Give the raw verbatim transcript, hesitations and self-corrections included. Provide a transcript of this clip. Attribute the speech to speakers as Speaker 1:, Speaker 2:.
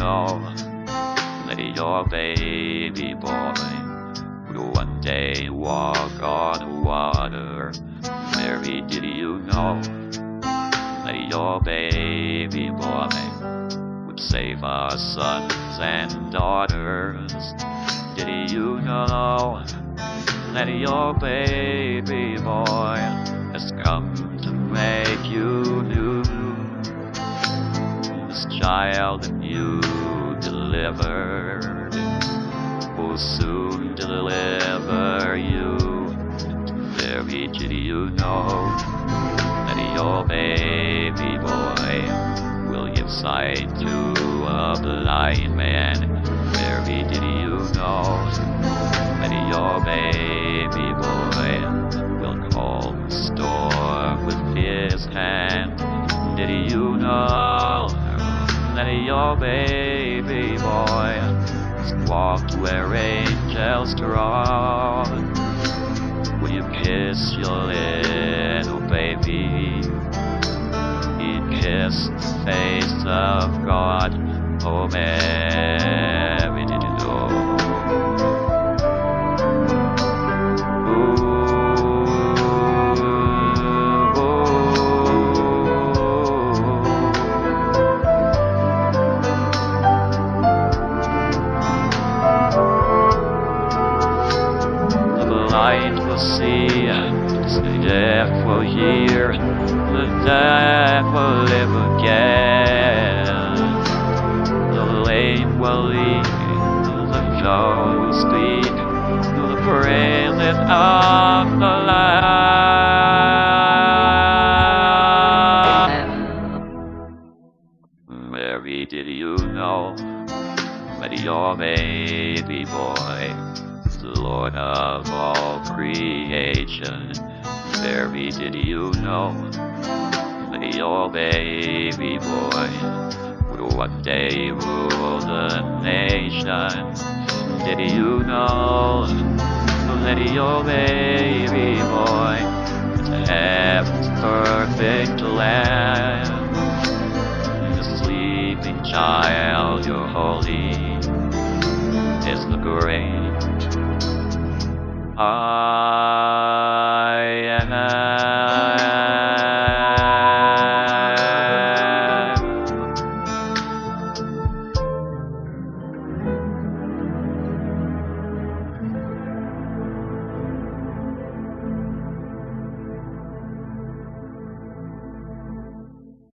Speaker 1: know that your baby boy would one day walk on water? Mary, did you know that your baby boy would save our sons and daughters? Did you know that your baby boy has come to make you new? This child that you delivered will soon deliver you. Mary, did you know that your baby boy will give sight to a blind man? Mary, did you know that your baby boy will calm the storm with his hand? Did you know that your baby boy has walked where angels trod? Will you kiss your little baby? He'd kiss the face of God. Oh, Mary, did you know? The blind will see, the deaf will hear, the deaf will live again. The lame will leap, the dumb will speak, the praises of the Lamb. Mary, did you know that your baby boy is the Lord of all creation? Mary, did you know that your baby boy will one day rule the nation? Did you know that your baby boy is heaven's perfect lamb? The sleeping child, you're holy, is the great I